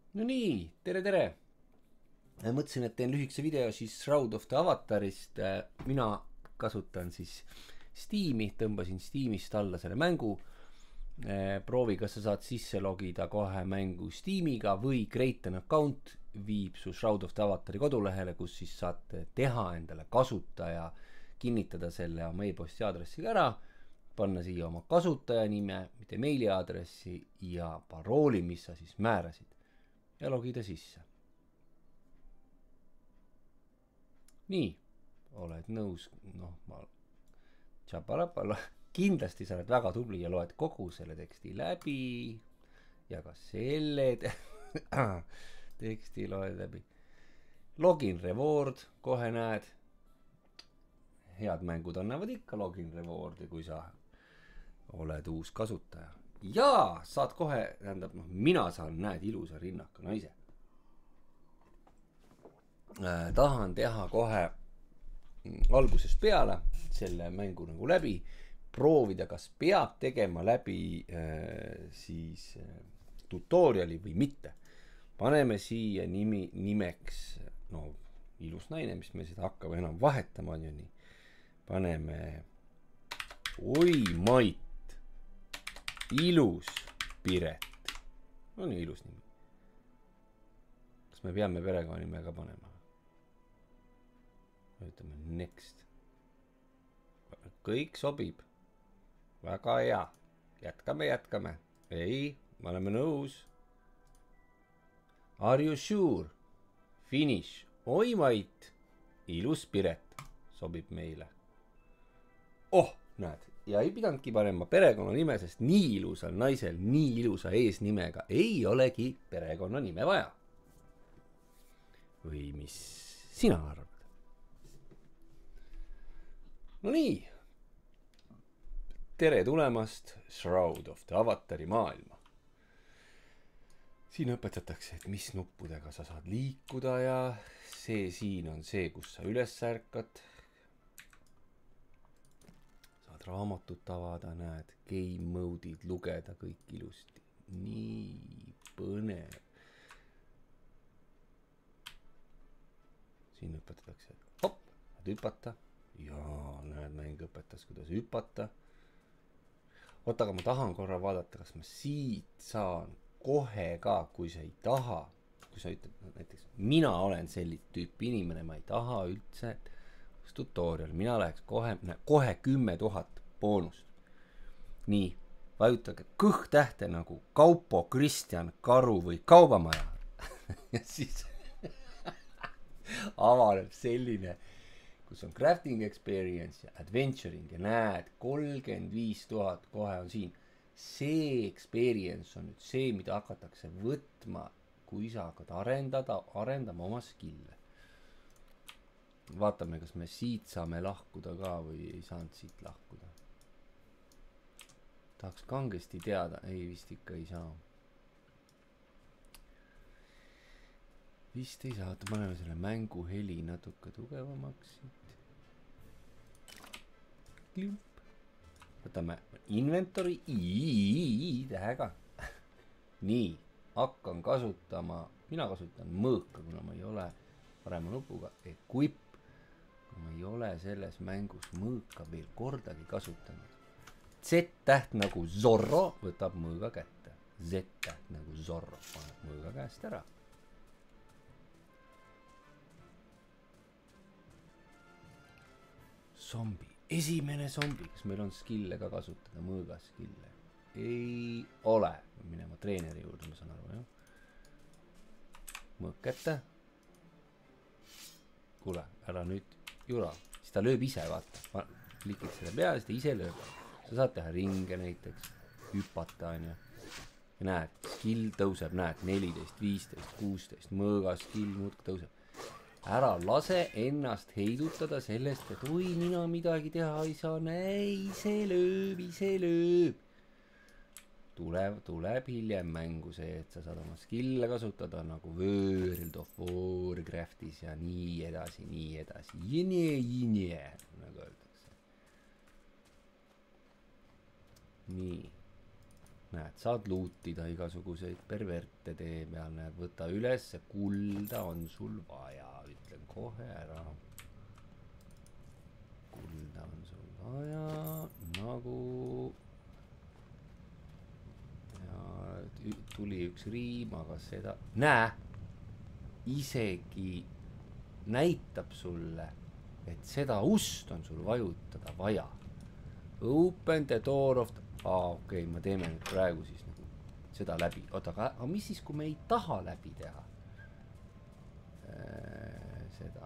No nii, tere! Mõtlesin, et teen lühikese video siis Shroud of the Avatarist. Mina kasutan siis Steam'i, tõmbasin Steam'ist alla selle mängu. Proovi, kas sa saad sisse logida kohe mängu Steam'iga või create an account viib su Shroud of the Avatari kodulehele, kus siis saad teha endale kasutaja, kinnitada selle oma e-posti aadressiga ära, panna siia oma kasutaja nime, mitte meiliaadressi ja parooli, mis sa siis määrasid, ja logida sisse. Nii, oled nõus, kindlasti sa oled väga tubli ja loed kogu selle teksti läbi ja ka selle teksti loed läbi. Login reward, kohe näed, head mängud annavad ikka login reward'i, kui sa oled uus kasutaja. Ja saad kohe, mina saan, näed, ilusa rinnaka naise. Tahan teha kohe algusest peale selle mängu nagu läbi, proovida, kas peab tegema läbi siis tutoriali või mitte. Paneme siia nimeks, ilus naine, mis me seda hakkame enam vahetama, on ju nii. Paneme oi Mait, ilus Piret. On ju ilus nimi. Kas me peame perekonnanimega panema? Ütleme next. Kõik sobib. Väga hea. Jätkame. Ei, me oleme nõus. Are you sure? Finish. Oi Mait. Ilus Piret. Sobib meile. Oh, näed. Ja ei pidanudki panema perekonnanime, sest nii ilusal naisel, nii ilusa eesnimega ei olegi perekonnanime vaja. Või mis sina arvad? No nii, tere tulemast Shroud of the Avatari maailma. Siin õpetatakse, et mis nuppudega sa saad liikuda ja see siin on see, kus sa üles ärkad. Saad raamatut avada, näed, game mode'id, lugeda kõik ilusti. Nii põnev. Siin õpetatakse, et hop, saad hüpata. Jaa, näed, mäng õpetas, kuidas hüpata. Oota, aga ma tahan korra vaadata, kas ma siit saan kohe ka, kui sa ei taha. Kui sa ütled näiteks, mina olen sellist tüüpi inimene, ma ei taha üldse tutorial. Mina läheks kohe 10 000 boonust. Nii, vajutage kõhtähte nagu Kaupo, Kristjan, Karu või Kaubamaja. Ja siis avaneb selline, kus on crafting experience ja adventuring ja näed, 35 000 kohe on siin. See experience on nüüd see, mida hakatakse võtma, kui sa hakkad arendama oma skill'e. Vaatame, kas me siit saame lahkuda ka või ei saanud siit lahkuda. Tahaks kangesti teada, ei vist ikka ei saa. Vist ei saa, paneme selle mängu heli natuke tugevamaks siit. Klimp. Võtame inventory tähega. Nii, hakkan kasutama, mina kasutan mõõka, kuna ma ei ole parema nupuga equip. Ma ei ole selles mängus mõõka veel kordagi kasutanud. Z-täht nagu Zorro võtab mõõga kätte. Z-täht nagu Zorro paneb mõõga käest ära. Zombi. Esimene zombi, kas meil on skill'e ka kasutada, mõõga skill'e? Ei ole. Minema treeneri juurde, ma saan aru, jah. Mõõk kätte. Kuule, ära nüüd jura. Siis ta lööb ise, vaata. Klikid selle peale, siis ta ise lööb. Sa saad teha ringe näiteks. Hüpata, on ju. Ja näed, skill tõuseb, näed, 14, 15, 16. Mõõga skill muudk tõuseb. Ära lase ennast heidutada sellest, et oi, mina midagi teha ei saa, ise lööb. Tuleb hiljem mängu see, et sa saad oma skill'e kasutada nagu World of Warcraftis ja nii edasi. Jine, nagu öeldakse. Nii. näed, saad luutida igasuguseid perverte tee peal, näed, võta üles, kulda on sul vaja, ütlen kohe ära. Kulda on sul vaja, nagu ja tuli üks riim, aga seda, näe, isegi näitab sulle, et seda ust on sul vajutada vaja. Open the door of the... okei, me teeme nüüd praegu siis nagu seda läbi. Oota, aga mis siis, kui me ei taha läbi teha? Seda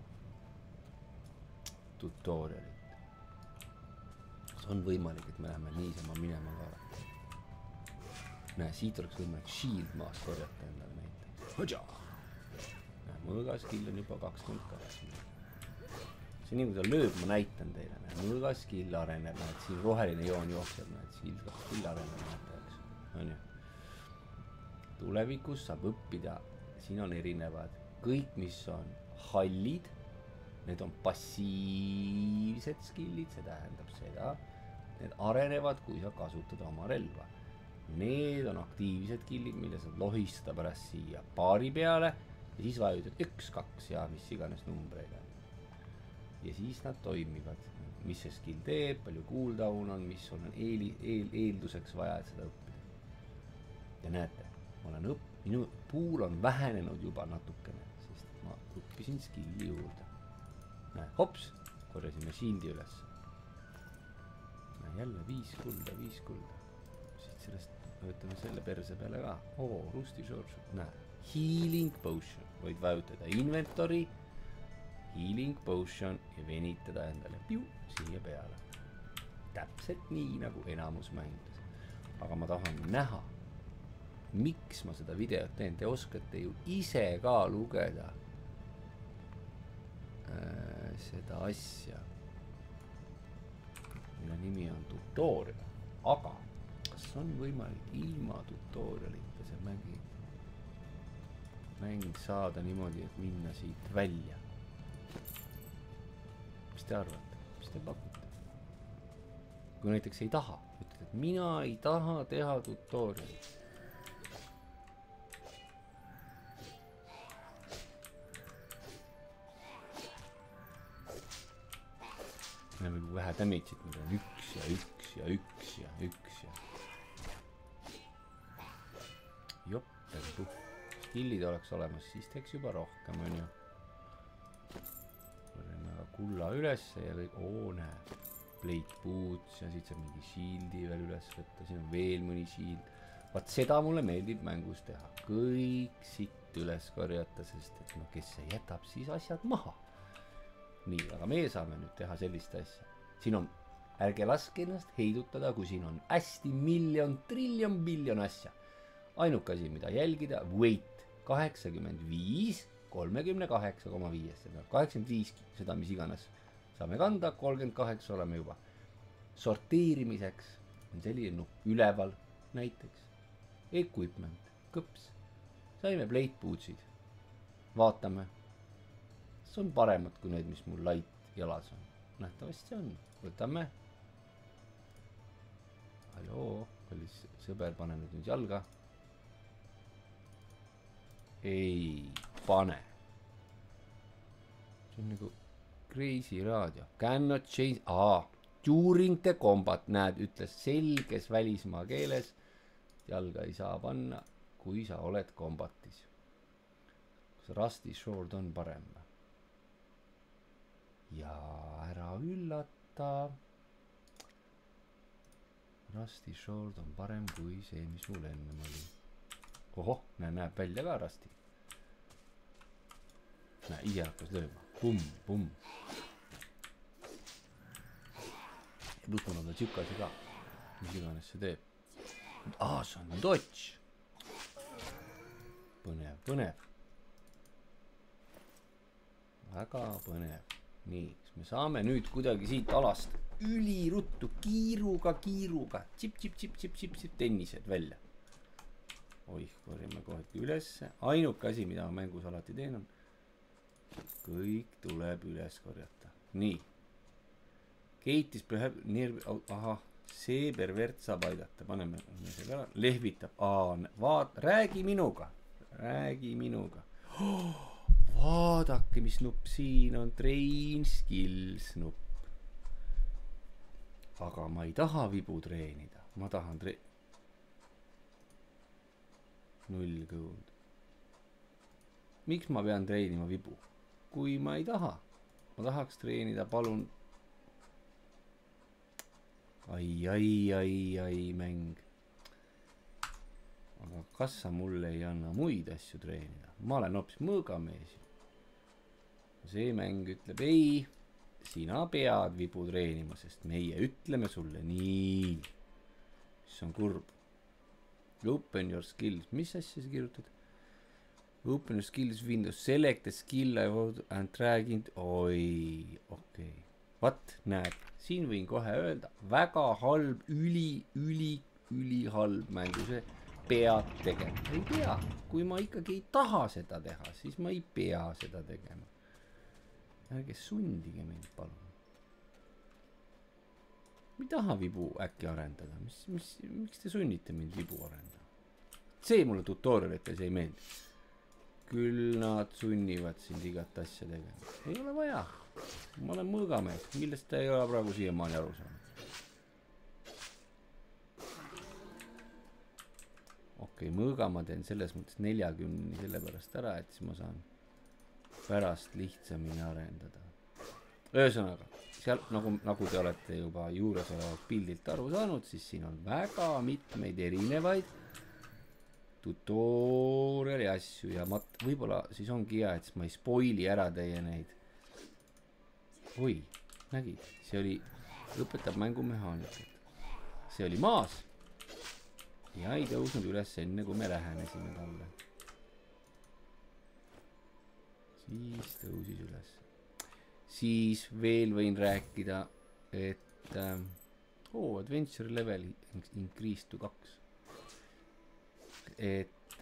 tutorialit. Kas on võimalik, et me läheme niisama minema ka? Näe, siit oleks võimalik shield maast korjata endale näiteks. Hodja! Näe, mõõgaskill on juba 28. See nii, kui ta lööb, ma näitan teile. Mõõgaskill areneb, näed, siin roheline joon jookseb, näed, skill areneb, näete, eks. On ju. Tulevikus saab õppida, siin on erinevad, kõik, mis on hallid, need on passiivsed skillid, see tähendab seda, need arenevad, kui sa kasutad oma relva. Need on aktiivsed skillid, mille saad lohistada pärast siia paari peale ja siis vajutad 1, 2 ja mis iganes numbreid on. Ja siis nad toimivad, mis see skill teeb, palju cooldown on, mis on eelduseks vaja, et seda õppida. Ja näete, ma olen minu puul on vähenenud juba natukene, sest ma õppisin skilli juurde. Näe, hops, korjasime shieldi üles. Näe, jälle 5 kulda, 5 kulda. Siit sellest võtame selle perse peale ka. Rusty Short, näe, healing potion, võid vajutada inventory, healing potion ja venitada endale siia peale. Täpselt nii nagu enamus mängides. Aga ma tahan näha, miks ma seda videot teen. Te oskate ju ise ka lugeda seda asja, mille nimi on tutorial. Aga kas on võimalik ilma tutorialita see mäng saada niimoodi, et minna siit välja? Mis te arvate? Mis te pakute? Kui näiteks ei taha, ütled, et mina ei taha teha tutorialit. Näeme, kui vähe damage'it, meil on 1 ja 1 ja 1 ja 1 ja jopp, skillid oleks olemas, siis teeks juba rohkem, on ju. Võrreme aga kulla ülesse ja kõik, näe, plate boots ja siit saab mingi shieldi veel üles võtta, siin on veel mõni shield. Vaat seda mulle meeldib mängus teha, kõik siit üles korjata, sest et no kes see jätab siis asjad maha. Nii, aga meie saame nüüd teha sellist asja. Siin on, ärge laske ennast heidutada, kui siin on hästi miljon, triljon, biljon asja. Ainuke asi, mida jälgida, weight 85, 38,5, seda 85, seda mis iganes saame kanda, 38 oleme juba. Sorteerimiseks on selline nupp üleval näiteks. Equipment, kõps. Saime plate bootsid. Vaatame. See on paremad kui need, mis mul light jalas on. Nähtavasti on. Võtame. Halloo, kallis sõber, pane nüüd jalga. Ei pane. See on nagu crazy raadio. Cannot change. During the combat, näed, ütles selges välismaa keeles. Jalga ei saa panna, kui sa oled combatis. Kas Rusty Sword on parem? Ja ära üllata. Rusty Sword on parem kui see, mis mul ennem oli. Ohoh, näeb välja ka Rusty. Näe, ise hakkas lööma. Pumm, pumm. Pluss on tsükasi ka. Mis iganes see teeb. See on dodge. Põnev, põnev. Väga põnev. Nii, me saame nüüd kuidagi siit alast üliruttu kiiruga, tsip, tennised välja. Oih, korjame kohe ülesse. Ainuke asi, mida ma mängus alati teen on, kõik tuleb üles korjata. Nii. Keitis püheb, see pervert saab aidata, paneme selle ära, lehvitab, räägi minuga oh,. Vaadake, mis nupp siin on, train skills nupp. Aga ma ei taha vibu treenida, ma tahan 0 gold. Miks ma pean treenima vibu? Kui ma ei taha, ma tahaks treenida, palun. Ai, mäng. Aga kas sa mulle ei anna muid asju treenida? Ma olen hoopis mõõgamees. See mäng ütleb ei, sina pead vibu treenima, sest meie ütleme sulle nii. Mis on kurb. Open your skills. Mis asja sa kirjutad? Open your skills Windows. Select a skill I want and drag into. Oi, okei. What? Näed, siin võin kohe öelda. Väga halb, üli halb mängu. See pead tegema. Ei pea. Kui ma ikkagi ei taha seda teha, siis ma ei pea seda tegema. Ärge sundige mind, palun. Ma ei taha vibu äkki arendada. Miks te sunnite mind vibu arendada? See mulle tutorialites ei meeldi. Küll nad sunnivad sind igat asja tegema. Ei ole vaja. Ma olen mõõgamees. Millest ta ei ole praegu siiamaani aru saanud. Okei, mõõga ma teen selles mõttes 40 sellepärast ära, et siis ma saan pärast lihtsamini arendada. Ühesõnaga, seal nagu te olete juba juures olevat pildilt aru saanud, siis siin on väga mitmeid erinevaid tutoriali asju ja võib-olla siis ongi hea, et ma ei spoili ära teie neid. Oi, nägid, see oli, õpetab mängumehaanikat. See oli maas ja ei tõusnud üles enne, kui me lähenesime talle. Siis tõusis üles. Siis veel võin rääkida, et adventure level increase to 2. Et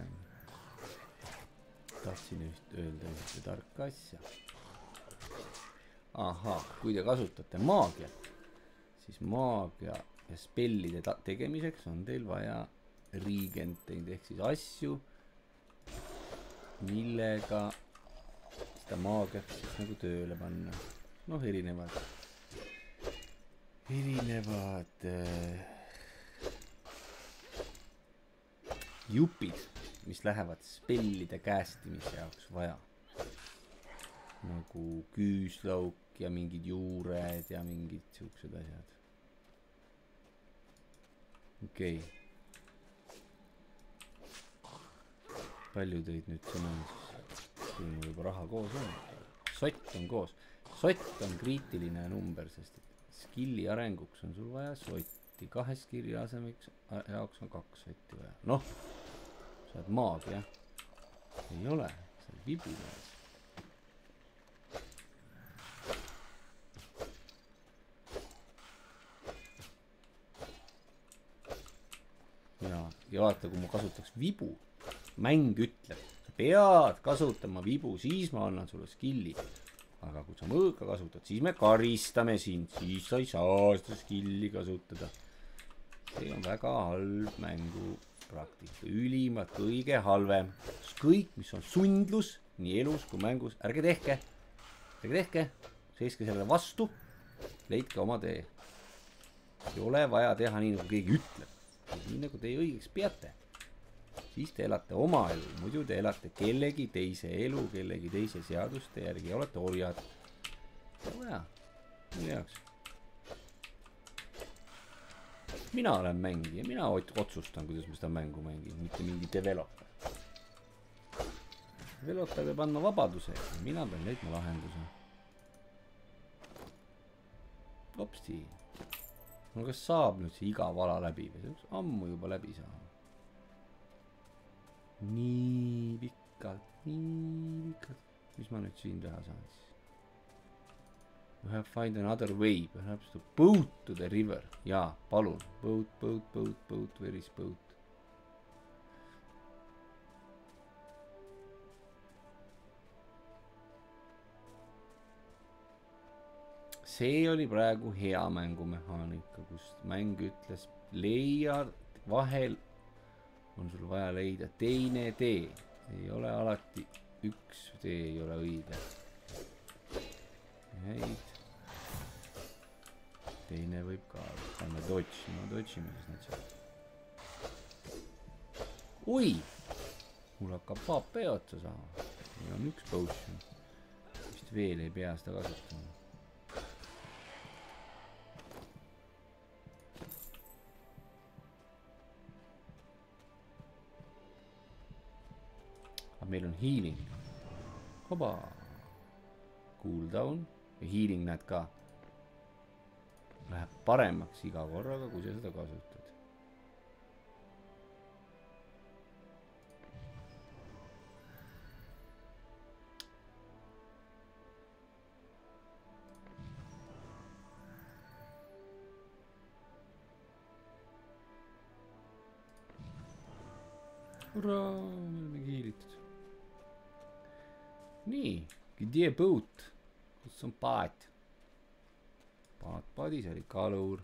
tahtsin öelda ühte tarka asja. Aha, kui te kasutate maagiat, siis maagia ja spellide tegemiseks on teil vaja regenteid ehk siis asju, millega seda maagiat siis nagu tööle panna. Noh, erinevad jupid, mis lähevad spellide kästimise jaoks vaja. Nagu küüslauk ja mingid juured ja mingid siuksed asjad. Okei. Palju teid nüüd siin on siis? Kui mul juba raha koos on. Sott on koos. Sott on kriitiline number, sest skilli arenguks on sul vaja sotti. 2 skilli asemiks jaoks on 2 sotti vaja. Noh, sa oled maagia. Ei ole, sa oled vibumees. Ja vaata, kui ma kasutaks vibu, mäng ütleb, sa pead kasutama vibu, siis ma annan sulle skilli. Aga kui sa mõõka kasutad, siis me karistame sind, siis sa ei saa seda skilli kasutada. See on väga halb mängu praktika. Ülimalt kõige halvem. Kõik, mis on sundlus, nii elus kui mängus, ärge tehke. Seiske sellele vastu, leidke oma tee. Ei ole vaja teha nii, nagu keegi ütleb. Nii nagu teie õigeks peate. Siis te elate oma elu, muidu te elate kellegi teise elu, kellegi teise seaduste järgi, olete orjad. Ja, mille jaoks. Mina olen mängija, mina otsustan, kuidas ma seda mängu mängin, mitte mingi developer. Developer peab andma vabaduse, mina pean leidma lahenduse. Hopsti. No kas saab nüüd see iga vala läbi või see on ammu juba läbi saama? Nii pikalt. Mis ma nüüd siin teha saan siis? You have find another way, perhaps to boat to the river. Jaa, palun. Boat, where is boat? see oli praegu hea mängumehaanika, kus mäng ütles leia vahel on sul vaja leida teine tee. Ei ole alati üks tee ei ole õige. Häid. Teine võib ka panna dodžima siis need seal. Oi! Mul hakkab HP otsa saama. Meil on üks potion. Vist veel ei pea seda kasutama. Meil on healing. Hoba. Cooldown. Ja healing näed ka. Läheb paremaks iga korraga, kui sa seda kasutad. Uraa, me oleme kiilitud. Nii, где boat? Kus on paat? Paadis oli kalur.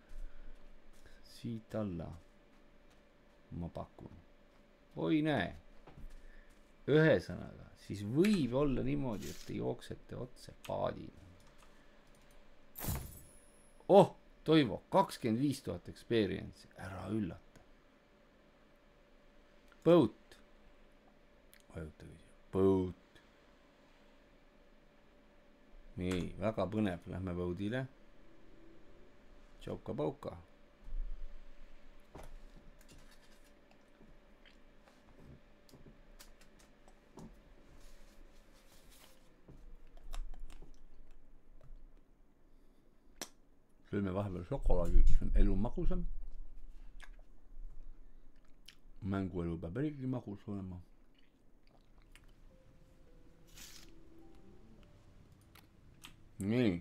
Siit alla. Ma pakun. Oi näe. Ühesõnaga, siis võib olla niimoodi, et te jooksete otse paadina. Oh, Toivo, 25 000 experience. Ära üllata. Boat. Vajuta küsima. Boat. Nii, väga põnev. Lähme boatile. Tšauka-pauka. Sööme vahepeal šokolaadi, mis on elu magusam. Mänguelu peab eriti magus olema. Nii.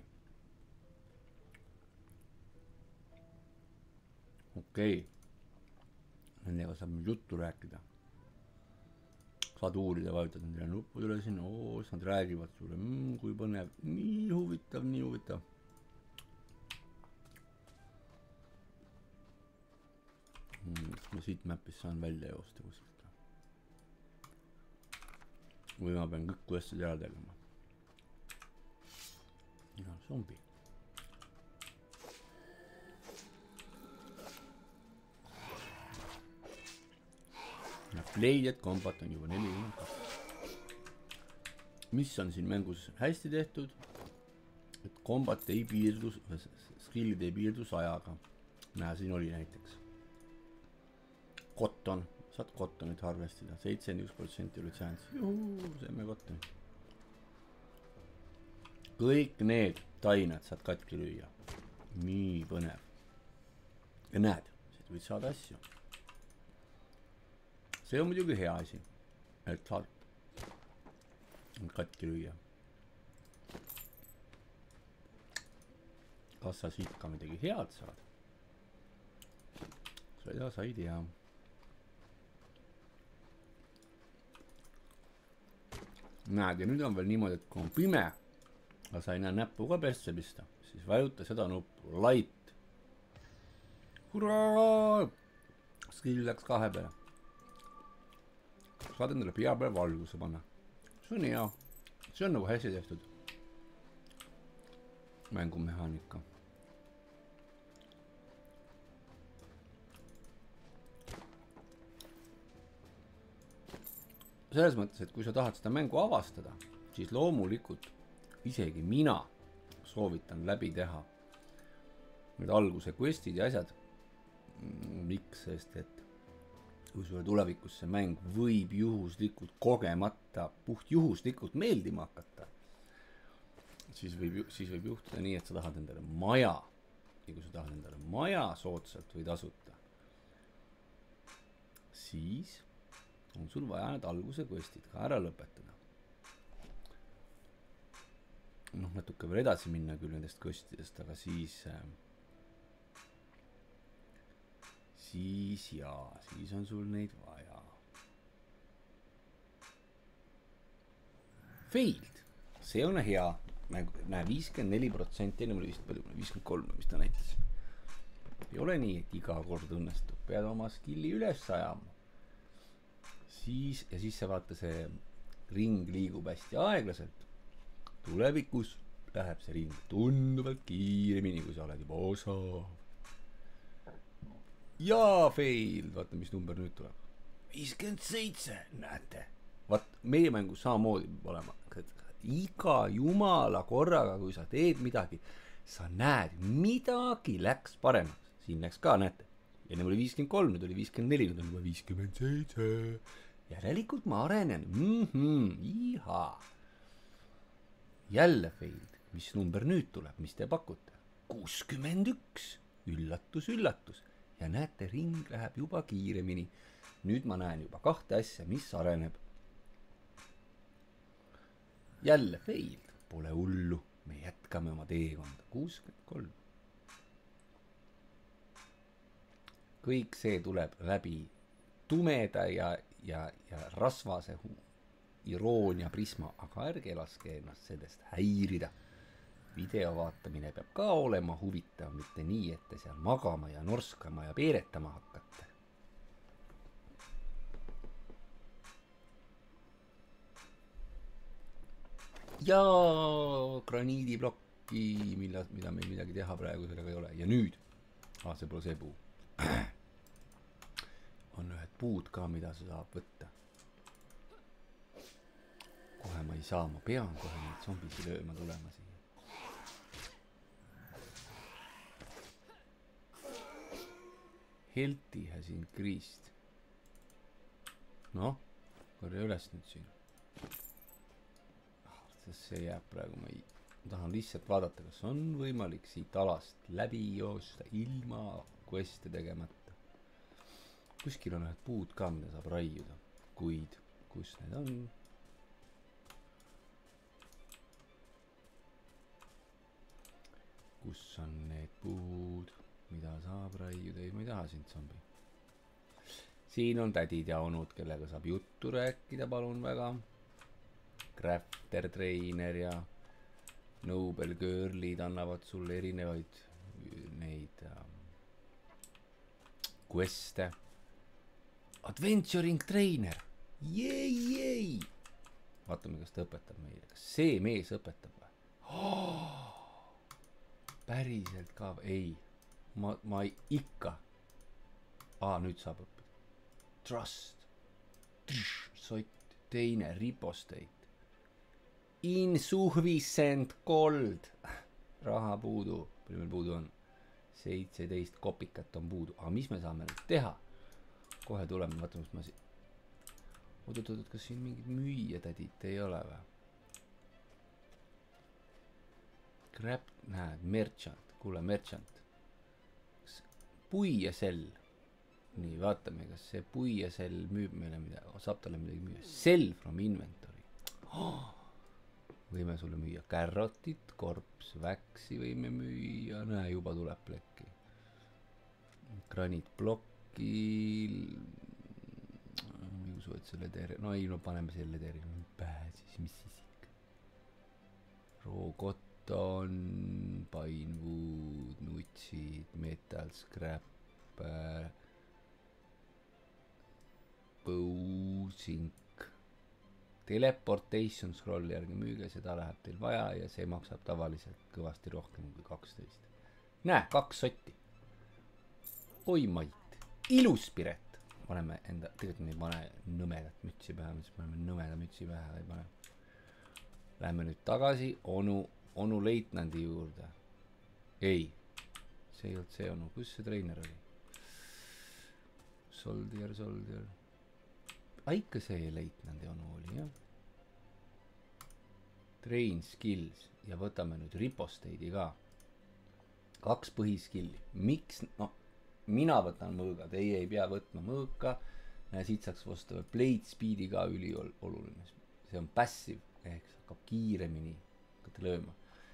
Okei. Nendega saab nüüd juttu rääkida. Saad uurida, vajutad nendele nuppudele siin. Oo, nad räägivad sulle. Kui põnev. Nii huvitav, nii huvitav. Ma siit mapis saan välja joosta kuskilt. Või ma pean kõik questid ära tegema. Ja, zombi. Ja Played Combat on juba 42. Mis on siin mängus hästi tehtud? Et combat ei piirdu, skillid ei piirdu 100-ga. Näe, siin oli näiteks. Cotton, saad cottonit harvestida, 71% oli chance. Juhu, seeme cottonit. Kõik need tainad saad katki lüüa. Nii põnev. Ja näed, siit võid saada asju. See on muidugi hea asi, et saad katki lüüa. Kas sa siit ka midagi head saad? Seda sa ei tea. Näed, ja nüüd on veel niimoodi, et kui on pime, aga sa ei näe näppu ka persse pista, siis vajuta seda nuppu, light. Hurraa! Skill läks 2 peale. Saad endale pea peale valguse panna. See on hea. See on nagu hästi tehtud. Mängumehaanika. Selles mõttes, et kui sa tahad seda mängu avastada, siis loomulikult isegi mina soovitan läbi teha need alguse questid ja asjad. Miks? Sest et kui sulle tulevikus see mäng võib juhuslikult kogemata, puht juhuslikult meeldima hakata, siis võib juhtuda nii, et sa tahad endale maja. Ja kui sa tahad endale maja soodsalt või tasuta, siis on sul vaja need alguse questid ka ära lõpetada. Noh, natuke veel edasi minna küll nendest questidest, aga siis on sul neid vaja. Failed. See on hea. näe 54%, enne oli vist palju, 53, mis ta näitas. Ei ole nii, et iga kord õnnestub, pead oma skilli üles ajama. Siis see vaata, see ring liigub hästi aeglaselt. Tulevikus läheb see ring tunduvalt kiiremini, kui sa oled juba osav. Ja fail, vaata, mis number nüüd tuleb. 57, näete. Vaat, meie mängus samamoodi peab olema. Iga jumala korraga, kui sa teed midagi, sa näed, midagi läks paremaks. Siin läks ka, näete. Enne oli 53, nüüd oli 54, nüüd on juba 57. Järelikult ma arenen. Iha. Jälle fail. Mis number nüüd tuleb, mis te pakute? 61. Üllatus, üllatus. Ja näete, ring läheb juba kiiremini. Nüüd ma näen juba kahte asja, mis areneb. Jälle fail. Pole hullu. Me jätkame oma teekonda. 63. Kõik see tuleb läbi tumeda ja rasvase iroonia prisma, aga ärge laske ennast sellest häirida. Video vaatamine peab ka olema huvitav, mitte nii, et te seal magama ja norskama ja peeretama hakkate. Ja graniidiblokki, mida meil midagi teha praegu sellega ei ole. Ja nüüd, see pole see puu. On ühed puud ka, mida sa saab võtta. Kohe ma ei saa, ma pean kohe neid zombisi lööma tulema siia. Healthy has increased. Noh, korja üles nüüd siin. Sest see jääb praegu, ma tahan lihtsalt vaadata, kas on võimalik siit alast läbi joosta ilma queste tegemata. Kuskil on ühed puud ka, mida saab raiuda, kuid kus need on? Kus on need puud, mida saab raiuda? Ei, ma ei taha sind zombi. Siin on tädid ja onud, kellega saab juttu rääkida, palun väga. Crafter, trainer ja Noble Girlid annavad sulle erinevaid neid queste. Adventuring trainer. Jej! Vaatame, kas ta õpetab meile. Kas see mees õpetab või? Päriselt ka, ei. Ma ei ikka. Nüüd saab õppida. Trust. Sott. Teine. Ripostate. Insufficient gold. Raha puudu. Palju meil puudu on? 17 kopikat on puudu. Aga mis me saame nüüd teha? Kohe tuleme, vaatame, mis ma siin. Oot, kas siin mingid müüja tädid ei ole või? Crap, näed, merchant. Kuule, merchant. Pui ja sell. Nii, vaatame, kas see pui ja sell müüb meile midagi. Saab talle midagi müüa. Sell from inventory. Võime sulle müüa carrotit, korps, väksi võime müüa. Näe, juba tuleb plekki. Granitblokil. Ma ei usu, et selle tere. No ei, no paneme selle tere. Pääsis, mis siis ikka. Rookoton, pinewood, nutsid, metal scrap, bowsink, teleportation scroll järgi müüge, seda läheb teil vaja ja see maksab tavaliselt kõvasti rohkem kui 12. Näe, 2 sotti. Oi mait, ilus Piret. Paneme enda, tegelikult me ei pane nõmedat mütsi pähe, me paneme nõmeda mütsi pähe, ei pane. Läheme nüüd tagasi onu leitnandi juurde. Ei, see ei olnud see onu, kus see trainer oli? Soldier. Ikka see leitnandi onu oli, jah. Train skills ja võtame nüüd ripostate'i ka. 2 põhiskilli. Miks? No, mina võtan mõõga, teie ei pea võtma mõõka. Siit saaks vastu blade speedi ka ülioluline. See on passive, ehk hakkab kiiremini lööma.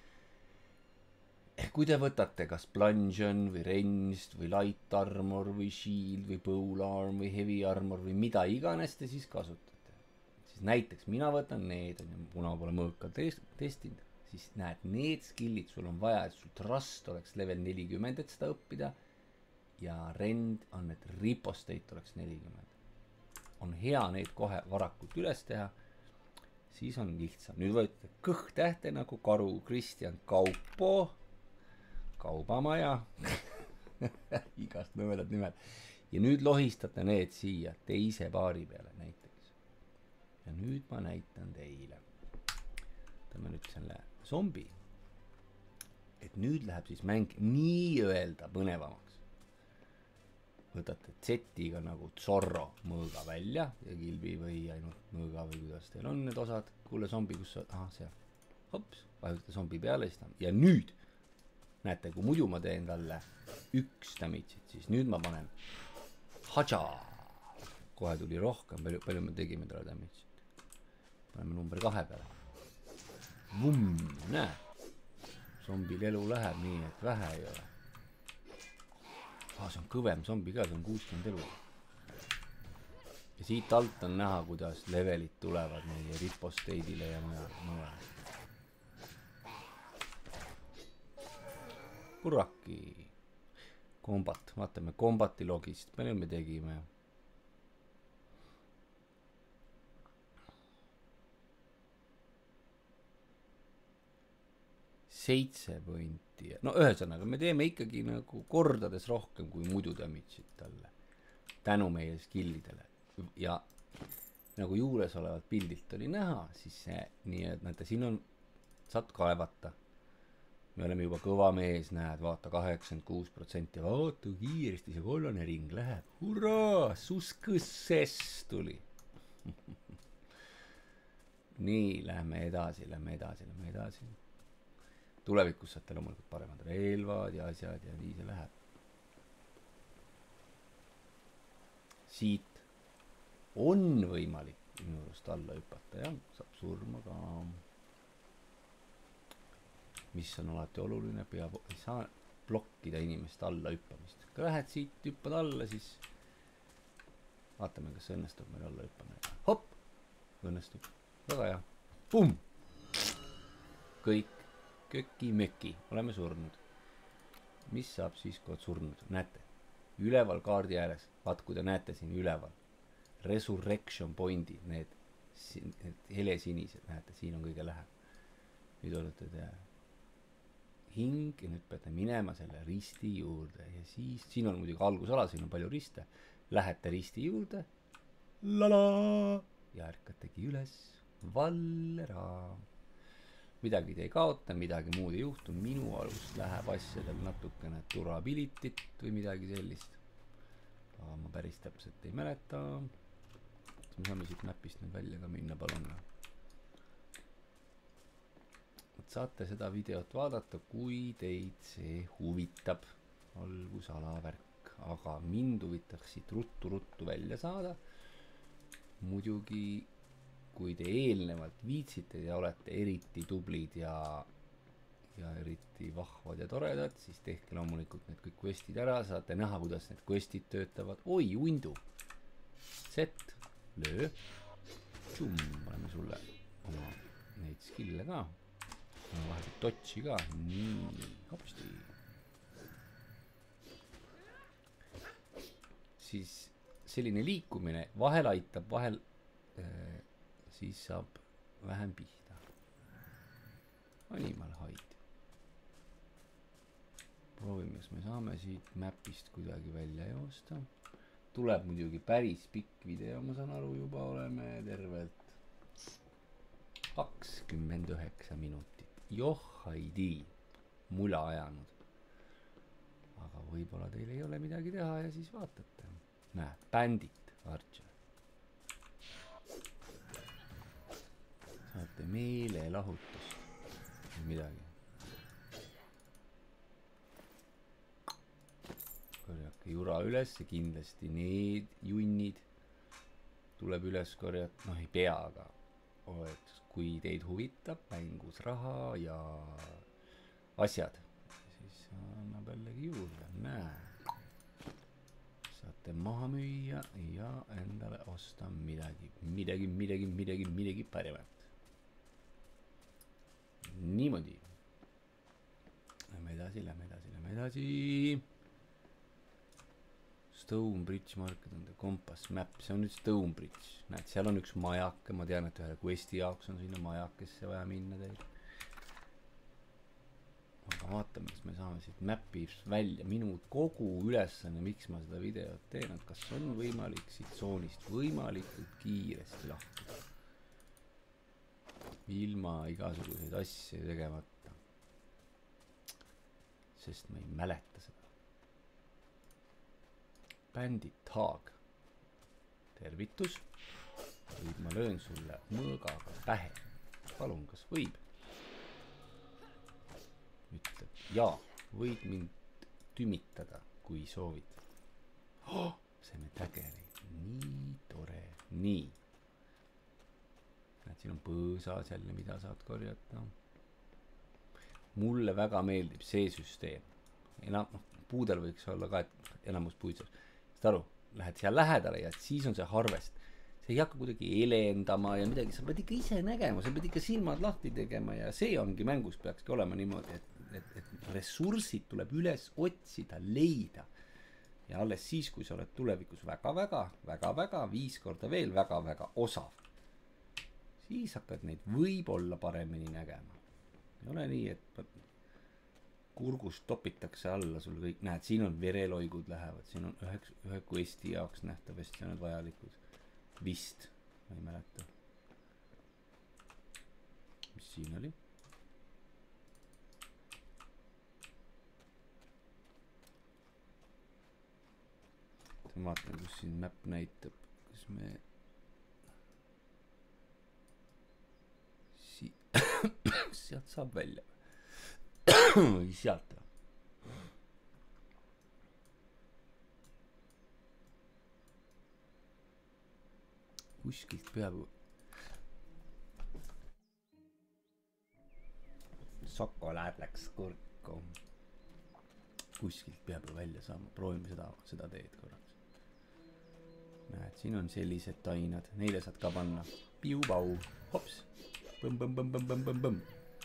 Kui te võtate kas plungeon või ranged või light armor või shield või pole arm või heavy armor või mida iganes te siis kasutate. Siis näiteks mina võtan need, kuna ma pole mõõka testinud, siis näed, need skillid sul on vaja, et sul trust oleks level 40, et seda õppida, ja rend on, et ripostate oleks 40. On hea neid kohe varakult üles teha, siis on lihtsam. Nüüd võite kõhtähte nagu Karu, Kristjan, Kaupo, Kaubamaja, igast nõvedad nimed. Ja nüüd lohistate need siia teise paari peale näiteks. Ja nüüd ma näitan teile. Tõmme nüüd selle zombi. Et nüüd läheb siis mäng nii-öelda põnevamaks. Võtate Z-iga nagu Zorro mõõga välja ja kilbi või ainult mõõga või kuidas teil on need osad. Kuule zombi, kus sa... Aha, seal. Hops, vajutate zombi peale. Ja nüüd, näete, kui muidu ma teen talle 1 damage'it, siis nüüd ma panen Hadža. Kohe tuli rohkem, palju me tegime talle damage'it. Paneme number 2 peale. Vumm, näe. Zombil elu läheb nii, et vähe ei ole. See on kõvem zombi ka, see on 60 elu. Ja siit alt on näha, kuidas levelid tulevad meie ripostate'ile ja mõne. Purraki. Kombat, vaatame kombati logist, palju me tegime. 7 pointi. No ühesõnaga, me teeme ikkagi nagu kordades rohkem kui muidu damage'id talle. Tänu meie skillidele. Ja nagu juures olevat pildilt oli näha, siis see nii, et näete, siin on, saad kaevata. Me oleme juba kõva mees, näed, vaata 86%. Vaata kiiresti see kollane ring läheb. Hurraa, suskõsses tuli. Nii, lähme edasi. Tulevikus saate loomulikult paremad relvad ja asjad ja nii see läheb. Siit on võimalik minu arust alla hüpata ja saab surma ka. Mis on alati oluline, ei saa blokkida inimest alla hüppamist. Kui lähed siit, hüppad alla, siis vaatame, kas õnnestub meil alla hüppamine. Hopp! Õnnestub. Väga hea. Pum! Kõik. Köki-möki. Oleme surnud. Mis saab siis, kui oled surnud? Näete. Üleval kaardi ääres. Vaat, kui te näete siin üleval. Resurrection pointid. Need helesinised. Näete, siin on kõige lähem. Nüüd olete te hing ja nüüd peate minema selle risti juurde. Ja siis, siin on muidugi algusala, siin on palju riste. Lähete risti juurde. Lala! Ja ärkategi üles. Vallera. Midagi te ei kaota, midagi muud ei juhtu. Minu alust läheb asjadel natukene durabilitit või midagi sellist. Aga ma päris täpselt ei mäleta. Me saame siit mapist nüüd välja ka minna, palun. Saate seda videot vaadata, kui teid see huvitab. Algusalavärk. Aga mind huvitaks siit ruttu välja saada. Muidugi kui te eelnevalt viitsite ja olete eriti tublid ja eriti vahvad ja toredad, siis tehke loomulikult need kõik questid ära, saate näha, kuidas need questid töötavad. Oi, undu! Z, löö, tšum, paneme sulle oma neid skille ka. Vahepeal dodge'i ka, nii, hopsti. Siis selline liikumine vahel aitab, vahel siis saab vähem pihta. Animal hide. Proovime, kas me saame siit mapist kuidagi välja joosta. Tuleb muidugi päris pikk video, ma saan aru, juba oleme tervelt 29 minutit. Haidi, mula ajanud. Aga võib-olla teil ei ole midagi teha ja siis vaatate. Näe, bändit, Archer. Saate meelelahutust midagi. Korjake jura üles ja kindlasti need junnid tuleb üles korjata. Noh, ei pea, aga kui teid huvitab mängus raha ja asjad, siis annab jällegi juurde. Näe. Saate maha müüa ja endale osta midagi paremat. niimoodi. Lähme edasi. Stonebridge market on kompass map, see on nüüd Stonebridge. Näed, seal on üks majake, ma tean, et ühe questi jaoks on sinna majakesse vaja minna teil. Aga vaatame, kas me saame siit mapis välja. Minu kogu ülesanne, miks ma seda videot teen, et kas on võimalik siit tsoonist võimalikult kiiresti lahkuda. Ilma igasuguseid asju tegemata. Sest ma ei mäleta seda. Bandit Haag. Tervitus. Nüüd ma löön sulle mõõgaga pähe. Palun, kas võib? Ütleb, jaa, võid mind tümitada, kui soovid. Oh, see on tägeri. Nii tore. Nii. Näed, siin on põõsas jälle, mida saad korjata. Mulle väga meeldib see süsteem. Puudel võiks olla ka, et enamus puid saab. Aru, lähed seal lähedale ja siis on see harvest. See ei hakka kuidagi elendama ja midagi, sa pead ikka ise nägema, sa pead ikka silmad lahti tegema ja see ongi mängus peakski olema niimoodi, et ressursid tuleb üles otsida, leida. Ja alles siis, kui sa oled tulevikus väga, 5 korda veel väga osav, siis hakkad neid võib-olla paremini nägema. Ei ole nii, et kurgust topitakse alla sul kõik, näed, siin on vereloigud lähevad, siin on ühe questi jaoks nähtavasti on need vajalikud. Vist, ma ei mäleta. Mis siin oli? Ma vaatan, kus siin map näitab, kas me sealt saab välja. Sealt. Kuskilt peab Sokolaad läks kurku. Kuskilt peab välja saama. Proovime seda teed korraks. Näed, siin on sellised tainad. Neile saad ka panna. Piu-pau. Hops. Põmm.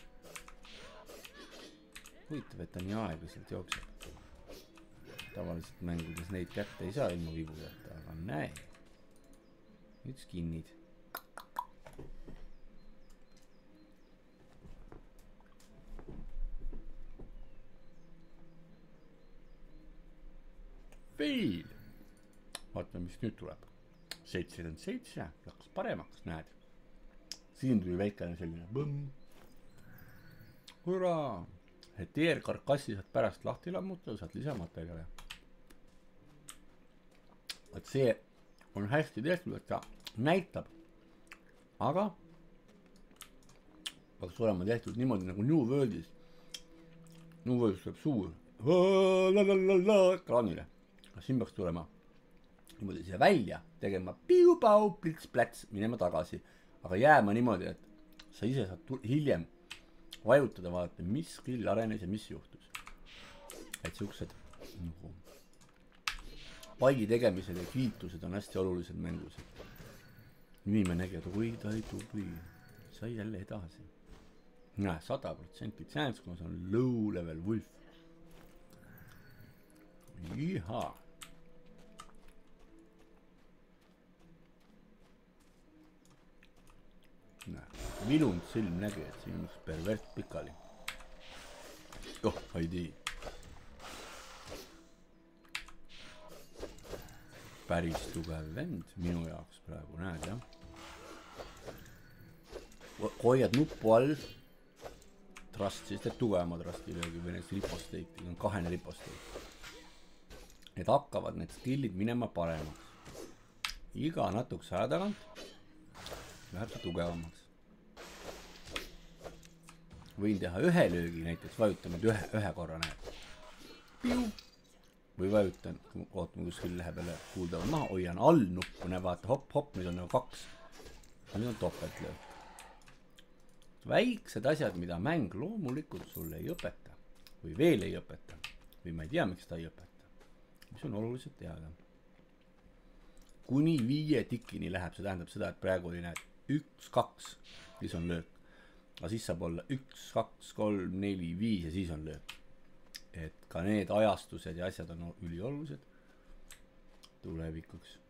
Huvitav, et ta nii aeglaselt jookseb. Tavaliselt mängudes neid kätte ei saa ilma vibujata, aga näe. Nüüd skinnid. Veel. Vaatame, mis nüüd tuleb. 77 läks paremaks, näed. Siin tuli väikene selline põmm. Hurraa! TR-karkassi saad pärast lahti lammutada, saad lisamaterjale. Et see on hästi tehtud, et ta näitab. Aga peaks olema tehtud niimoodi nagu New Worldis. New Worldis tuleb suur ekraanile. Siin peaks tulema niimoodi siia välja, tegema piu-pau, plits-pläts, minema tagasi. Aga jääma niimoodi, et sa ise saad hiljem vajutada, vaadata, mis skill arenes ja mis juhtus. Et siuksed nagu palli tegemised ja kiitused on hästi olulised mängus. Inimene nägi, et oi, ta oli tubli. Sai jälle edasi. Näe, 100% chance, kui see on low level wolf. Iha. Vilund silm nägi, et siin on üks pervert pikali. Oh, haidi. Päris tugev vend minu jaoks praegu, näed, jah. Hoiad nuppu all. Trust, siis teed tugevama trustilöögi või näiteks riposteik, on kahene riposteik. Need hakkavad, need skillid minema paremaks. Iga natukese aja tagant läheb see tugevamaks. Võin teha ühe löögi, näiteks vajutame ühe korra näed. Piu! Või vajutan, ootame, kus küll läheb jälle kuuldavad maha, hoian all nuppu, näe vaata, hopp, nüüd on nagu 2. Nüüd on topeltlöök. Väiksed asjad, mida mäng loomulikult sulle ei õpeta. Või veel ei õpeta. Või ma ei tea, miks ta ei õpeta. Mis on oluliselt teada. Kuni 5 tikini läheb, see tähendab seda, et praegu oli näed 1, 2, mis on löök. aga siis saab olla 1, 2, 3, 4, 5 ja siis on lööb. Et ka need ajastused ja asjad on üliolulised tulevikuks.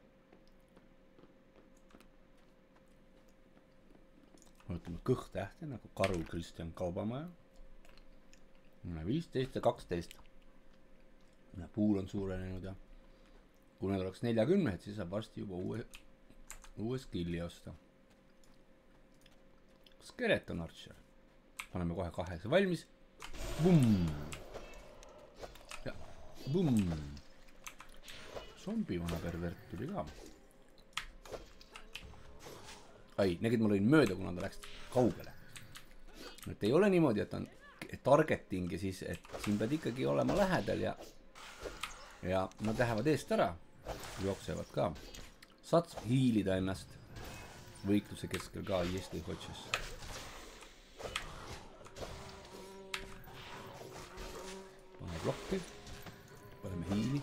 Võtame kõhtähte nagu Karl Kristjan Kaubamaja. 15 ja 12. Puul on suurenenud ja kui need oleks 40, siis saab varsti juba uue skilli osta. Skeleton Archer. Paneme kohe 8 valmis. Bumm! Ja bumm! Zombi vana pervert tuli ka. Ai, nägid, ma lõin mööda, kuna ta läks kaugele. Et ei ole niimoodi, et on targeting ja siis, et siin pead ikkagi olema lähedal ja nad lähevad eest ära. Jooksevad ka. Saad hiilida ennast võitluse keskel ka, Eesti hoitses. Pane blokki. Paneme hiili.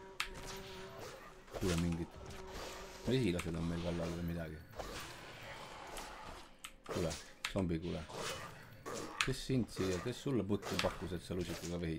Kuule mingid vesilased on meil kallal või midagi. Kuule, zombi kuule. Kes sind siia, kes sulle puttu pakkus, et sa lusikuga vehid?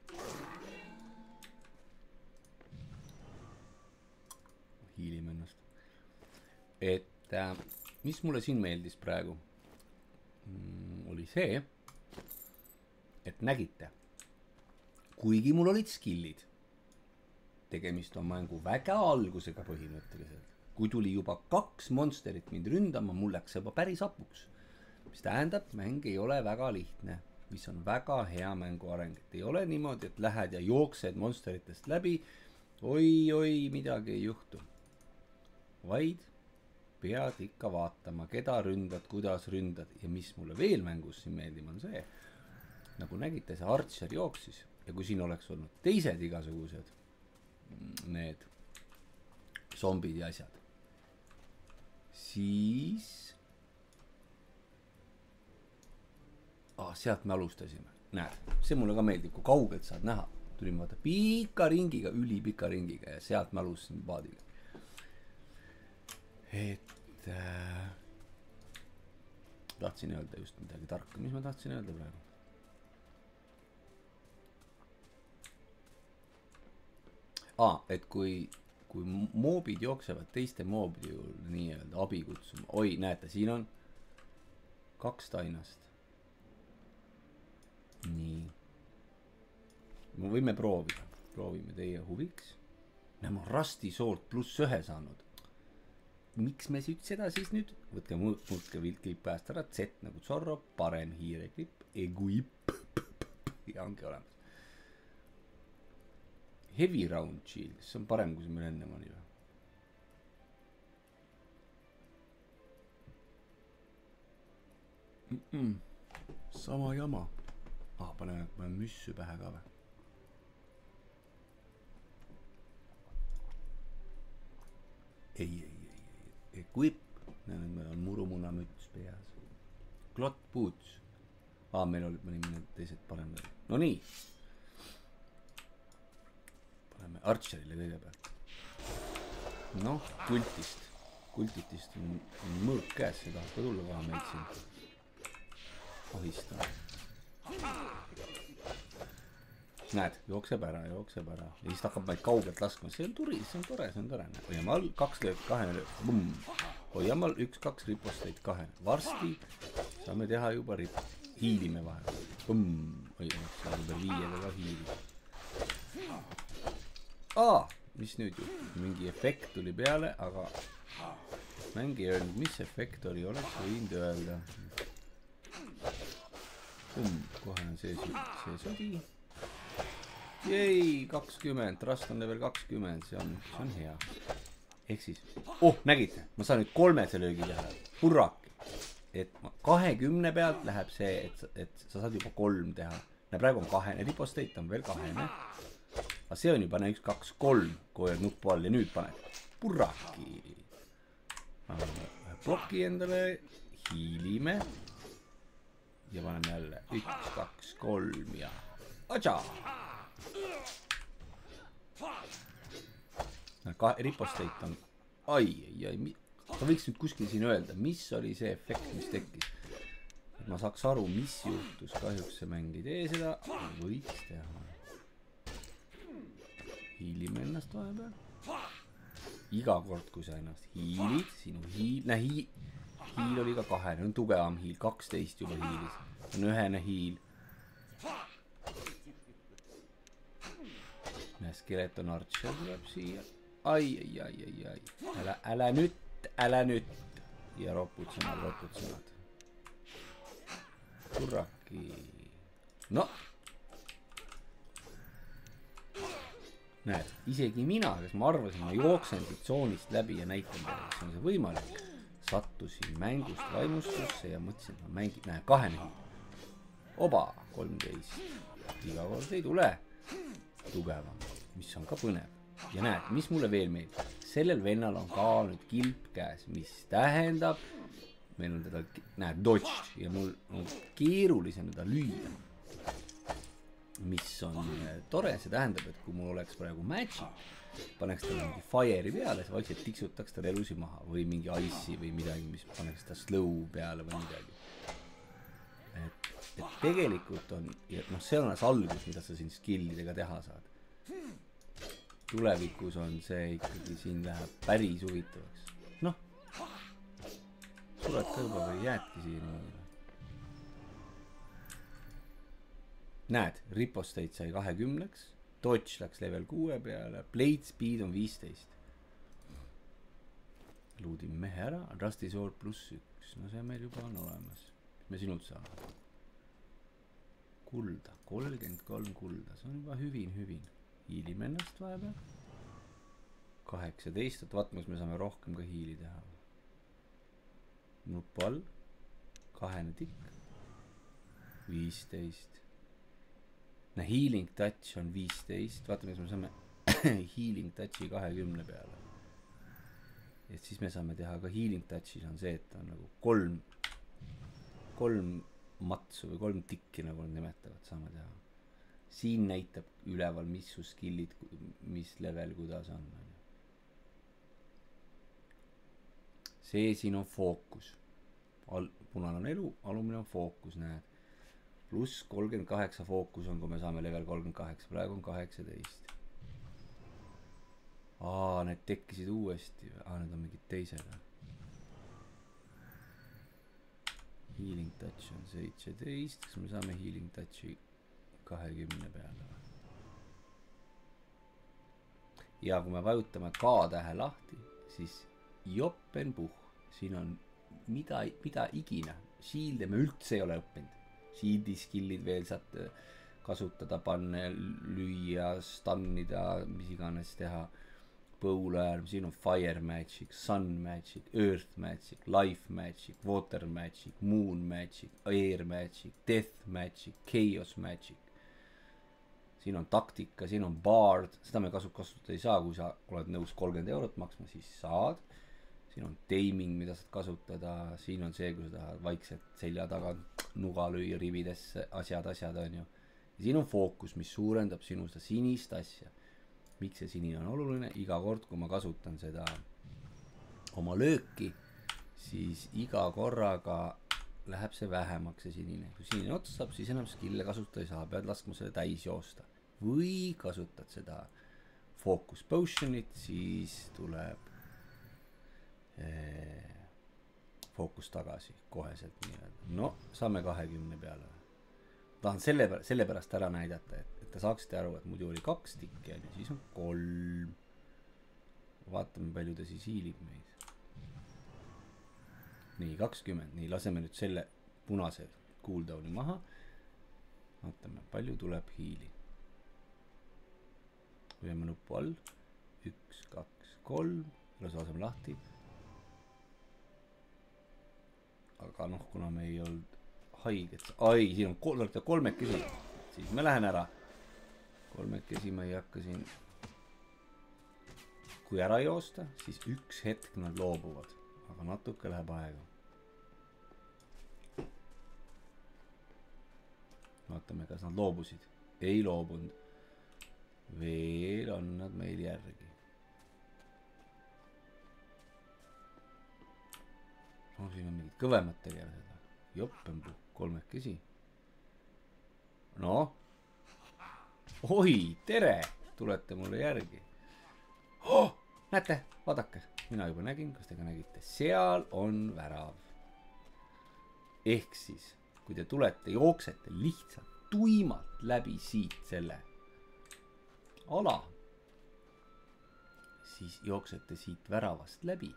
Hiilime ennast. Et mis mulle siin meeldis praegu oli see, et nägite, kuigi mul olid skillid, tegemist on mängu väga algusega põhimõtteliselt. Kui tuli juba 2 monsterit mind ründama, mul läks juba päris hapuks. Mis tähendab, mäng ei ole väga lihtne, mis on väga hea mängu areng. Et ei ole niimoodi, et lähed ja jooksed monsteritest läbi, oi, midagi ei juhtu. Vaid pead ikka vaatama, keda ründad, kuidas ründad ja mis mulle veel mängus siin meeldib on see. Nagu nägite, see Archer jooksis ja kui siin oleks olnud teised igasugused need zombid ja asjad, siis sealt me alustasime. Näed, see mulle ka meeldib, kui kaugelt saad näha. Tulime vaata pika ringiga, ülipika ringiga ja sealt me alustasime paadiga. Et tahtsin öelda just midagi tarka. Mis ma tahtsin öelda praegu? Et kui moobid jooksevad teiste moobide juurde nii-öelda abi kutsuma. Oi, näete, siin on 2 tainast. Nii. Me võime proovida. Proovime teie huviks. Näeme on Rusty Sword +1 saanud. Miks me seda siis nüüd? Võtke muutke viltklipp pääst ära. Z nagu Zorro, parem hiireklipp. Eguip. Ja ongi olemas. Heavy round shield, see on parem, kui see meil enne oli. Sama jama. Paneme müssü pähe ka või? Ei. Equip. Meil on murumuna müts peas. Clot boots. Meil olid mõni teised parem. No nii. Paneme Archerile kõigepealt. Noh, kultitist on mõõk käes, see tahab ka tulla koha meid siin. Ahistame. Näed, jookseb ära. Ja siis ta hakkab meid kaugelt laskma. See on turi, see on tore. Hoiame all, 2 lööb, 2 lööb. Bumm. Hoiame all, 1, 2 riposteid, 2. Varsti saame teha juba hiilime vahel. Bumm. Saame juba 5 ka hiili. Mis nüüd juhtus? Mingi efekt tuli peale, aga mäng ei öelnud, mis efekt oli, oleks võinud öelda. Kohe on see sodi. Jei, 20, Rust on level 20, see on hea. Ehk siis, nägite, ma saan nüüd 3 löögi teha. Hurraki. Et 20 pealt läheb see, et sa saad juba 3 teha. Praegu on 2, ripostate on veel 2. Aga see on juba 1, 2, 3, kui on nuppu all ja nüüd paned purraki. Bloki endale, hiilime ja paneme jälle 1, 2, 3 ja adja! Ripostate on ta võiks nüüd kuskil siin öelda, mis oli see efekt, mis tekkis. et ma saaks aru, mis juhtus. Kahjuks see mäng ei tee seda. Võiks teha. Hiilime ennast vahepeal. Iga kord, kui sa ennast hiilid, sinu hiil, hiil oli ka kahene, on tugevam hiil, 12 juba hiilis. On ühene hiil. Skeleton Archer tuleb siia. Ai. Älä nüüd. Ja roputsenad. Kurraki. No. Näed, isegi mina, kes ma arvasin, ma jooksen tsoonist läbi ja näitan teile, kas on see võimalik. Sattusin mängust vaimustusse ja mõtlesin, et ma mängin, näe, kahene hiil. Oba, 13. Iga kord ei tule. Tugevam, mis on ka põnev. Ja näed, mis mulle veel meeldib. Sellel vennal on ka nüüd kilp käes, mis tähendab, meil on teda, näed, dodged ja mul on keerulisem teda lüüa. Mis on tore, see tähendab, et kui mul oleks praegu magic, paneks ta mingi fire'i peale, see vaikselt tiksutaks ta elusi maha või mingi ice'i või midagi, mis paneks ta slow peale või midagi. Et tegelikult on, ja noh, see on algus, mida sa siin skillidega teha saad. Tulevikus on see ikkagi, siin läheb päris huvitavaks. Noh, sured ka juba või jäädki siin. Näed, ripostate sai 20-ks, dodge läks level 6 peale, blade speed on 15. Luudime mehe ära, Rusty Sword +1, no see meil juba on olemas. Mis me sinult saame? Kulda, 33 kulda, see on juba hüvin. Hiilime ennast vahepeal. 18, et vaatame, kas me saame rohkem ka hiili teha. Nupu all, kahene tikk, 15. Healing touch on 15, vaatame, kas me saame healing touchi 20 peale. Et siis me saame teha ka healing touchis on see, et on nagu kolm matsu või 3 tikki, nagu nad nimetavad, saame teha. Siin näitab üleval, mis su skillid, mis level, kuidas on. See siin on fookus. Punane on elu, alumine on fookus, näed. Pluss 38 fookus on, kui me saame level 38, praegu on 18. Need tekkisid uuesti. Need on mingid teised. Healing touch on 17, kas me saame healing touchi 20 peale. Ja kui me vajutame K-tähe lahti, siis Joppenbuch, siin on mida igina. Shielde me üldse ei ole õppinud. Shieldi skillid veel saad kasutada, panna, lüüa, stunnida, mis iganes teha. Bowl arm, siin on fire magic, sun magic, earth magic, life magic, water magic, moon magic, air magic, death magic, chaos magic. Siin on taktika, siin on bard, seda me kasutada ei saa, kui sa oled nõus 30 eurot maksma, siis saad. Siin on taming, mida saad kasutada, siin on see, kui sa tahad vaikselt selja taga nuga lüüa rividesse, asjad on ju. Ja siin on fookus, mis suurendab sinu seda sinist asja. Miks see sinine on oluline? Iga kord, kui ma kasutan seda oma lööki, siis iga korraga läheb see vähemaks see sinine. Kui sinine otsa saab, siis enam skill'e kasutada ei saa, pead laskma selle täis joosta. Või kasutad seda focus potion'it, siis tuleb fookus tagasi koheselt nii-öelda. No, saame 20 peale. Tahan sellepärast ära näidata, et te saaksite aru, et muidu oli 2 tikki ja siis on 3. Vaatame, palju ta siis hiilib meid. Nii, 20. Nii, laseme nüüd selle punase cooldowni maha. Vaatame, palju tuleb hiili. Võime nuppu all. 1, 2, 3. Laseme lahti. Aga noh, kuna me ei olnud haiged. Ai, siin on kolmekesi. Siis me lähen ära. Kolmekesi ma ei hakka siin. Kui ära joosta, siis üks hetk nad loobuvad. Aga natuke läheb aega. Vaatame, kas nad loobusid. Ei loobunud. Veel on nad meil järgi. Siin on mingid kõvemad tegelased. Joppenpuu, kolmekesi. No. Oi, tere! Tulete mulle järgi. Oh! Näete, vaadake. Mina juba nägin, kas te ka nägite. Seal on värav. Ehk siis, kui te tulete, jooksete lihtsalt tuimalt läbi siit selle ala, siis jooksete siit väravast läbi.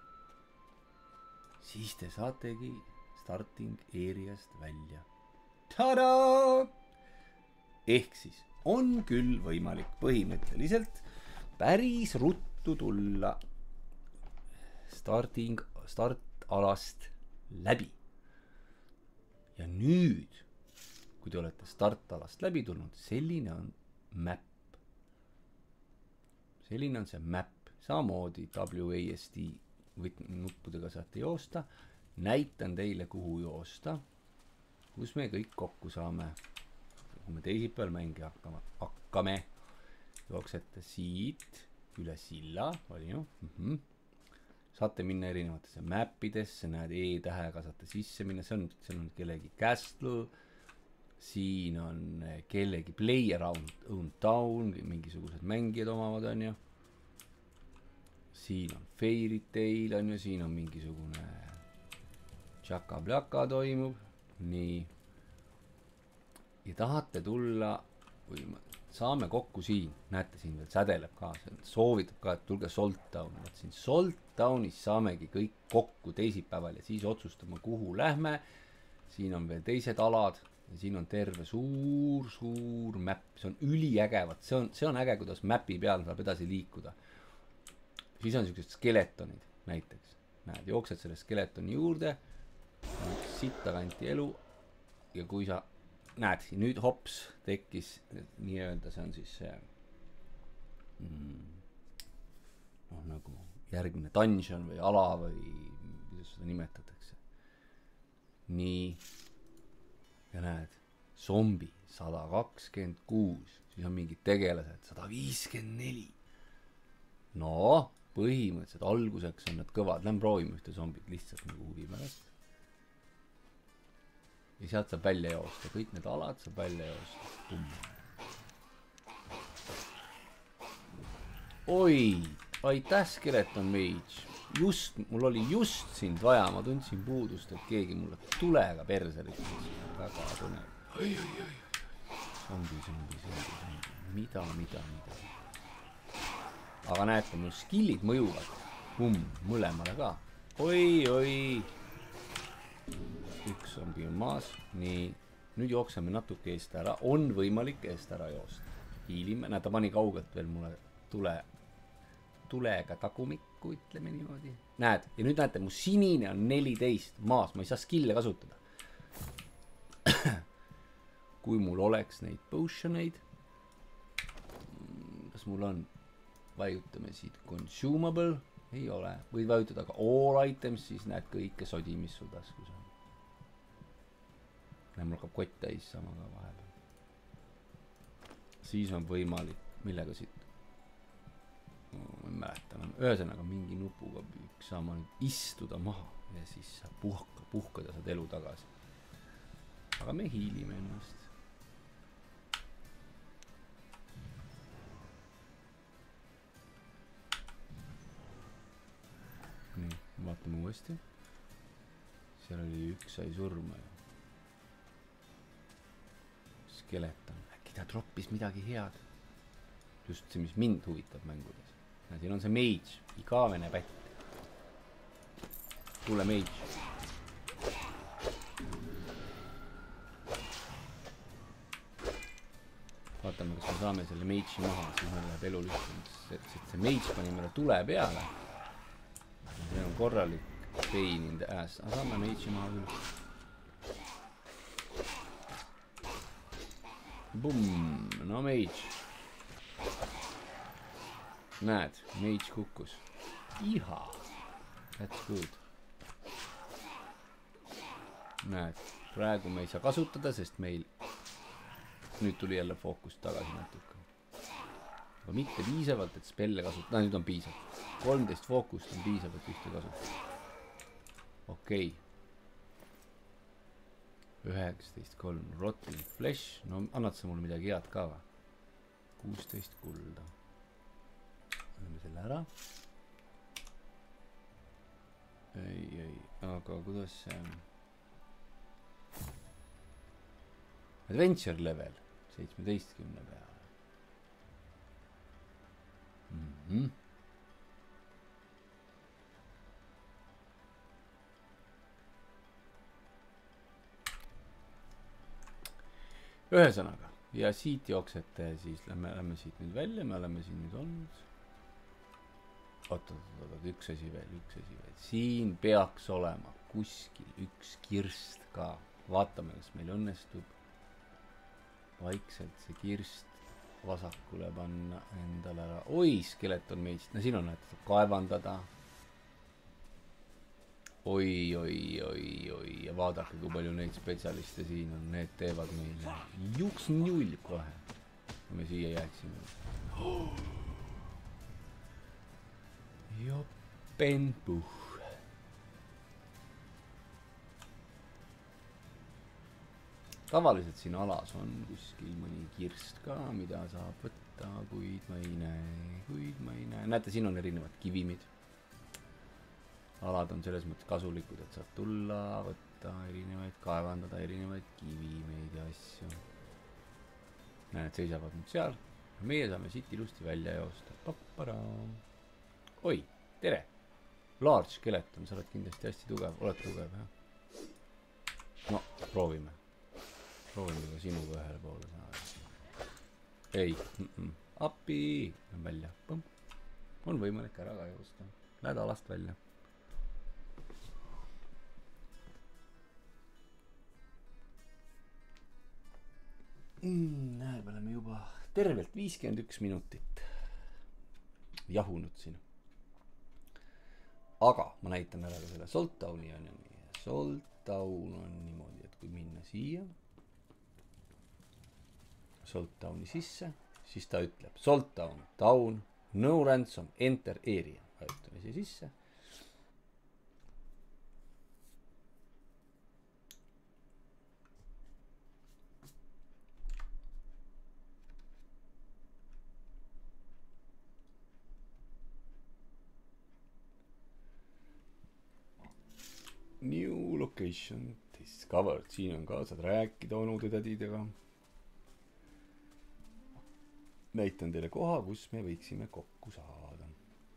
Siis te saategi starting area'st välja. Tada! Ehk siis on küll võimalik põhimõtteliselt päris ruttu tulla startalast läbi. Ja nüüd, kui te olete startalast läbi tulnud, selline on map. Selline on see map. Samamoodi WASD nuppudega saate joosta. Näitan teile, kuhu joosta. Kus me kõik kokku saame. Kui me teisipäeval mängi hakkame. Jooksete siit üle silla. Oli ju? Saate minna erinevatesse mappidesse. Näed E-tähega saate sisse minna. See on kellegi castle. Siin on kellegi play around town. Mingisugused mängijad omavad, on ju. Siin on Fairy Tail, on ju. Siin on mingisugune tšaka-plaka toimub. Nii. Ja tahate tulla, või saame kokku siin. Näete, siin veel sädeleb ka. Soovitab ka, et tulge Salt Town. Siin Salt Townis saamegi kõik kokku teisipäeval ja siis otsustame, kuhu lähme. Siin on veel teised alad. Ja siin on terve suur map. See on üliägevat. See on äge, kuidas mapi peal saab edasi liikuda. Siis on sellised skeletonid näiteks. Näed, jooksed selle skeletoni juurde. Sitta kanti elu. Ja kui sa näed, nüüd hops tekkis nii-öelda, see on siis see nagu järgmine dungeon või ala või kuidas seda nimetatakse. Nii. Ja näed, zombi 126, siis on mingid tegelased 154. No, põhimõtteliselt alguseks on need kõvad. Lähen proovime ühte zombit lihtsalt nagu huvi pärast. Ja sealt saab välja joosta. Kõik need alad saab välja joosta. Oi, aitäh, Skeleton Mage. Mul oli just sind vaja, ma tundsin puudust, et keegi mulle tulega perse rikkus. Väga põnev. Zombi. Mida. Aga näete, mul skillid mõjuvad. Mõlemale ka. Oi. Üks zombi on maas. Nii, nüüd jookseme natuke eest ära. On võimalik eest ära joosta. Hiilime. Näed, ta pani kaugelt veel mulle tulega tagumikku, ütleme niimoodi. Näed, ja nüüd näete, mu sinine on 14 maas. Ma ei saa skille kasutada. Kui mul oleks neid potioneid. Kas mul on? Vajutame siit consumable. Ei ole. Võid vajutada ka all items, siis näed kõike sodi, mis sul taskus on. Mul hakkab kott täis sama ka vahepeal. Siis on võimalik, millega siit ma ei mäleta. Ühesõnaga mingi nupuga saama nüüd istuda maha ja siis saab puhkada saad elu tagasi. Aga me hiilime ennast. Nii, vaatame uuesti. Seal oli üks sai surma ju. Skeleton. Äkki ta troppis midagi head. Just see, mis mind huvitab mängudes. Ja siin on see mage. Igavene pätt. Tule mage. Vaatame, kas me saame selle mage'i maha. Siis meil läheb elu lihtsalt. See mage pani meile tule peale. See on korralik pain in the ass. Aga saame mage'i maha küll. Bumm, no mage. Näed, mage kukkus. Iha, that's good. Näed, praegu me ei saa kasutada, sest meil nüüd tuli jälle fookust tagasi natuke. Aga mitte piisavalt, et spelle kasutada. Nüüd on piisav. 13 fookust on piisavalt ühte kasutada. Okei. 19.3 Rotting Flesh, no annad sa mulle midagi head ka või? 16 kulda. Anname selle ära. Ei, aga kuidas see Adventure level 17 peale. Ühesõnaga, ja siit jooksete ja siis lähme siit nüüd välja, me oleme siin nüüd olnud. Oot, üks asi veel. Siin peaks olema kuskil üks kirst ka. Vaatame, kas meil õnnestub vaikselt see kirst vasakule panna endale ära. Oi, skeleton meist. No siin on näed, kaevandada. Oi, ja vaadake, kui palju neid spetsialiste siin on, need teevad meile juks null kohe, kui me siia jääksime. Jopenpuh. Tavaliselt siin alas on kuskil mõni kirst ka, mida saab võtta, kuid ma ei näe. Näete, siin on erinevad kivimid. Alad on selles mõttes kasulikud, et saab tulla, võtta erinevaid, kaevandada erinevaid kivimeid ja asju. Näed, seisavad nüüd seal. Meie saame siit ilusti välja joosta. Oi, tere! Large skeleton, sa oled kindlasti hästi tugev. Oled tugev, jah? No, proovime. Proovime ka sinuga ühele poole saada. Ei, appi! On välja. On võimalik ära ka joosta. Lähed alast välja. Näeb, oleme juba tervelt 51 minutit jahunud siin. Aga ma näitan ära ka selle Salttowni on ju nii. Salttown on niimoodi, et kui minna siia Salttowni sisse, siis ta ütleb Salttown, town, no ransom, enter area. Vajutame siia sisse. New location discovered. Siin on ka, saad rääkida onude tädidega. Näitan teile koha, kus me võiksime kokku saada.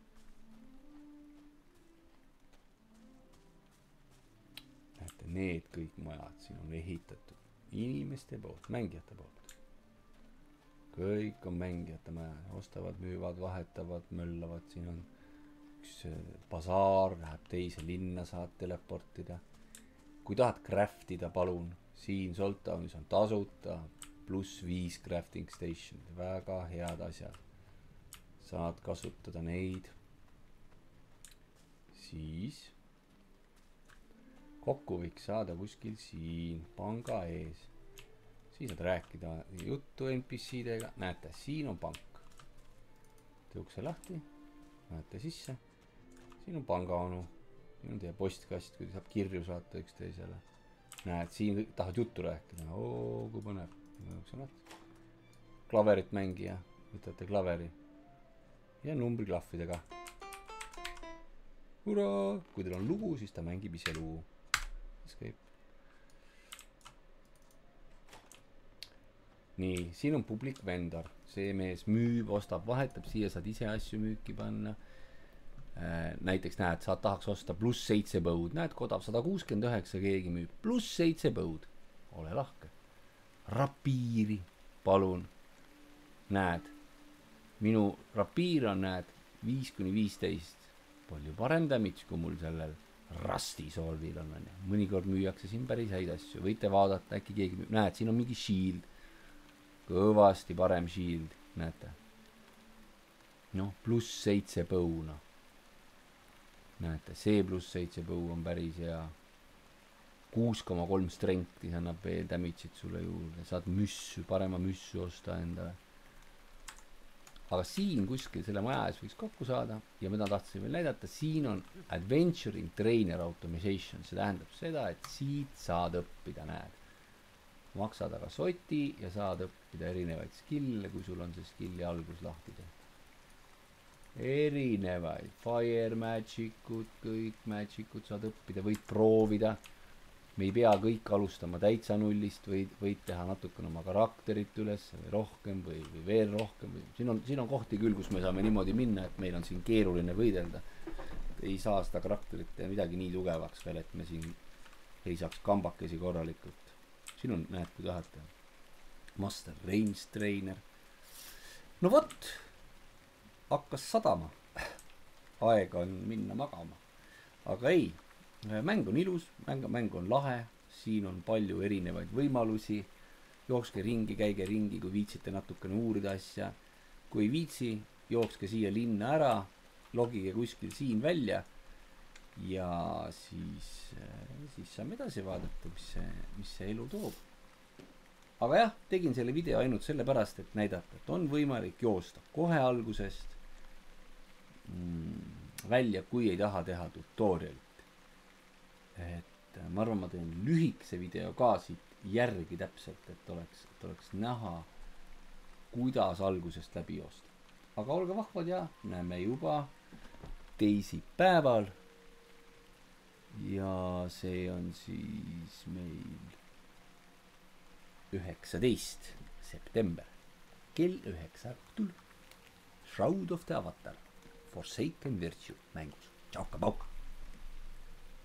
Näete, need kõik majad siin on ehitatud inimeste poolt, mängijate poolt. Kõik on mängijate majad. Ostavad, müüvad, vahetavad, möllavad. Siin on üks basaar, läheb teise linna, saad teleportida. Kui tahad craftida, palun. Siin Salttownis on tasuta +5 crafting station. Väga head asjad. Saad kasutada neid. Siis kokku võiks saada kuskil siin panga ees. Siis saad rääkida juttu NPC-dega. Näete, siin on pank. Tõukse lahti. Näete sisse. Siin on pangaonu. Siin on teie postkast, kui saab kirju saata üksteisele. Näed, siin tahad juttu rääkida. Oo, kui põnev. Klaverit mängija. Võtate klaveri. Ja numbriklahvidega. Hurraa! Kui teil on lugu, siis ta mängib ise lugu. Escape. Nii, siin on public vendor. See mees müüb, ostab, vahetab. Siia saad ise asju müüki panna. Näiteks näed, saad tahaks osta +7 põud. Näed, kodav 169 keegi müüb. +7 põud. Ole lahke. Rapiiri, palun. Näed, minu rapiir on, näed, 5-15. Palju parem damage, kui mul sellel Rusty Swordil on. Mõnikord müüakse siin päris häid asju. Võite vaadata, äkki keegi müüb. Näed, siin on mingi shield. Kõvasti parem shield. Näete. Noh, +7 põuna. Näete, see +7 põu on päris hea. 6,3 strengthi, see annab veel damage'it sulle juurde. Saad müssu, parema müssu osta endale. Aga siin kuskil selle maja ees võiks kokku saada. Ja mida tahtsin veel näidata, siin on Adventuring Trainer Automation. See tähendab seda, et siit saad õppida, näed. maksad aga soti ja saad õppida erinevaid skill'e, kui sul on see skill'i algus lahti tehtud. Erinevaid fire magic'ud, kõik magic'ud saad õppida, võid proovida. Me ei pea kõik alustama täitsa nullist, võid teha natukene oma karakterit üles või rohkem või veel rohkem. Siin on kohti küll, kus me saame niimoodi minna, et meil on siin keeruline võidelda. Ei saa seda karakterit teha midagi nii tugevaks veel, et me siin ei saaks kambakesi korralikult. Siin on, näed, kui tahate. Master Range Trainer. No võt, hakkas sadama. Aeg on minna magama. Aga ei, mäng on ilus, mäng on lahe. Siin on palju erinevaid võimalusi. Jookske ringi, käige ringi, kui viitsite natukene uurida asja. Kui viitsi, jookske siia linna ära, logige kuskil siin välja. Ja siis saame edasi vaadata, mis see elu toob. Aga jah, tegin selle video ainult selle pärast, et näidata, et on võimalik joosta kohe algusest välja, kui ei taha teha tutorialit. Et ma arvan, ma teen lühikese video ka siit järgi täpselt, et oleks näha, kuidas algusest läbi joosta. Aga olge vahvad ja näeme juba teisipäeval. Ja see on siis meil 19. september kell 9 õhtul Shroud of the Avatar Forsaken Virtue mängus. Tšauka-pauka!